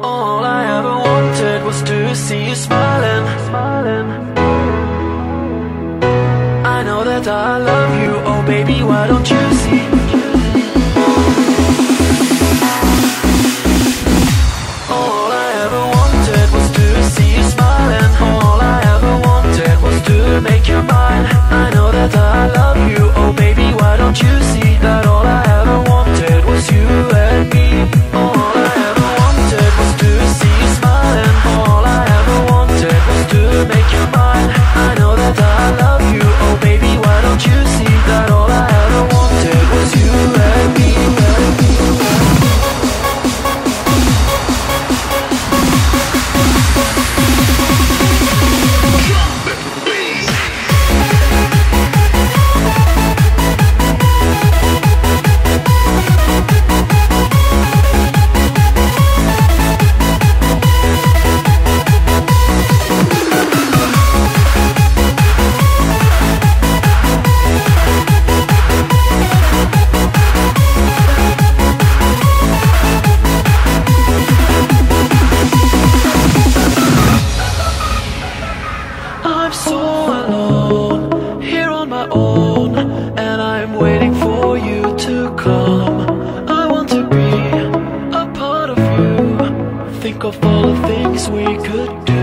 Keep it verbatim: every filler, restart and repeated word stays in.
All I ever wanted was to see you smiling, smiling. I know that I love you, oh baby, why don't you see? All I ever wanted was to see you smiling. All I ever wanted was to make you mine. I know that I love you, oh baby, why don't you see that all I ever wanted was you and me. All I ever wanted was to see you smiling. All I ever wanted was to make you mine. I know that I love you, oh baby, why don't you see that all I ever wanted was you and me, and me. I'm so alone, here on my own, and I'm waiting for you to come. I want to be a part of you. Think of all the things we could do.